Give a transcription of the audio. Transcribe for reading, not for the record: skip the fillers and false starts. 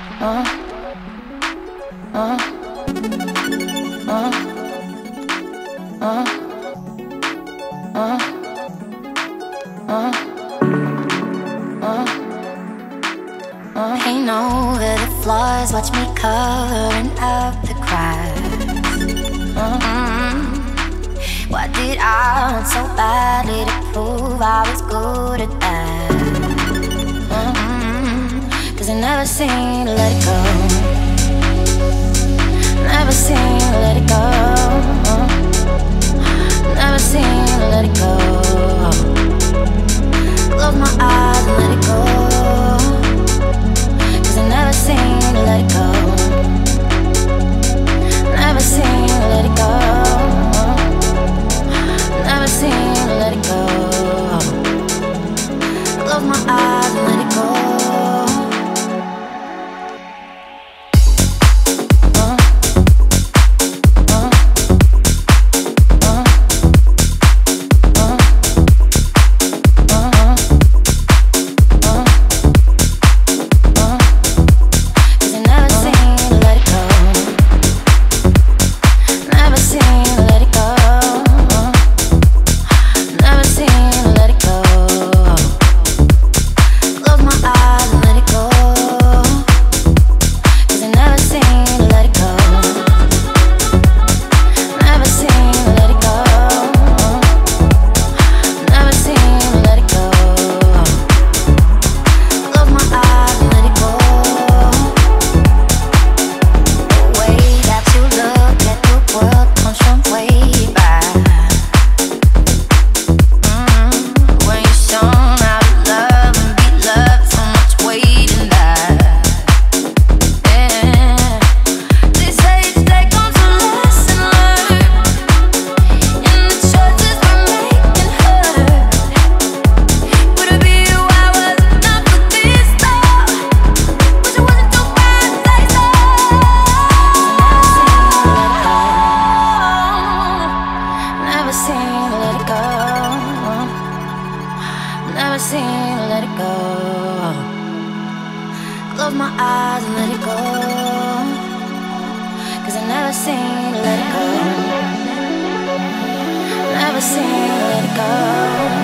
uh, uh, uh, uh, Paint over the floors, watch me covering up the cracks. Why did I want so badly to prove I was good at that? Cause I never seem to let it go. Never seem to let it go. Never seem to let it go. Close my eyes and let it go. Cause I never seem to let it go. Never seem to let it go. Never seem to let it go. Close my eyes and let it go. Never seem to let it go. Close my eyes and let it go. Cause I never seem to let it go. Never seem to let it go.